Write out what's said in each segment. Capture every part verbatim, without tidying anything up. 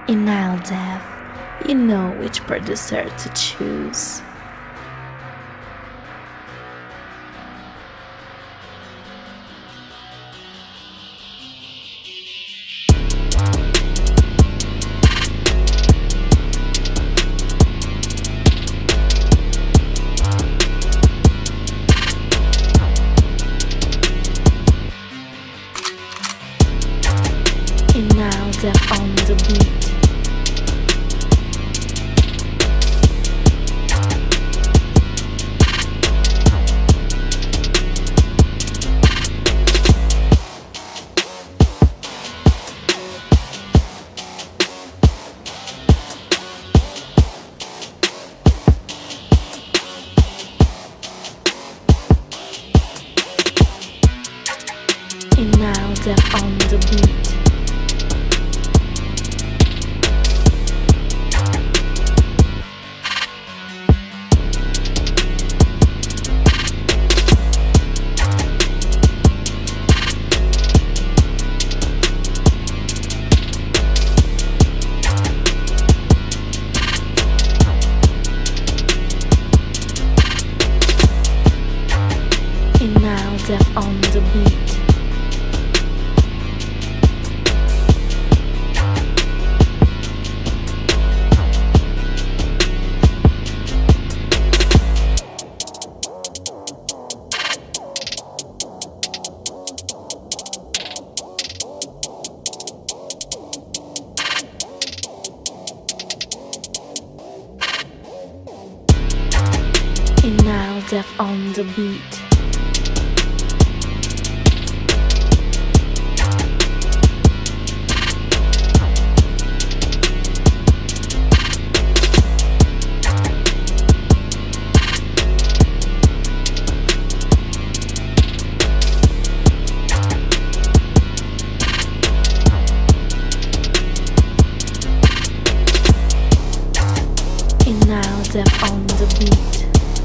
In Nile Dev, you know which producer to choose. In Nile Dev on the beat. In Nile Dev on the beat. In Nile Dev on the beat. In Nile Dev on the beat. In Nile Dev on the beat.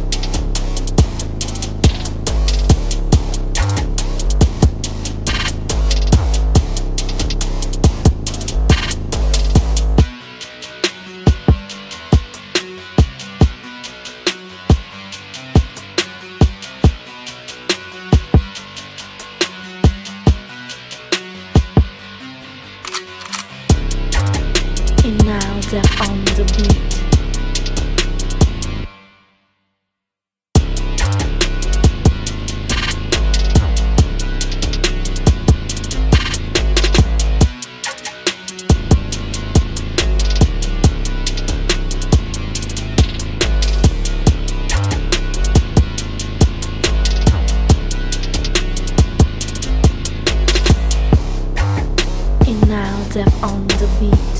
In Nile Dev on the beat. In Nile Dev on the beat.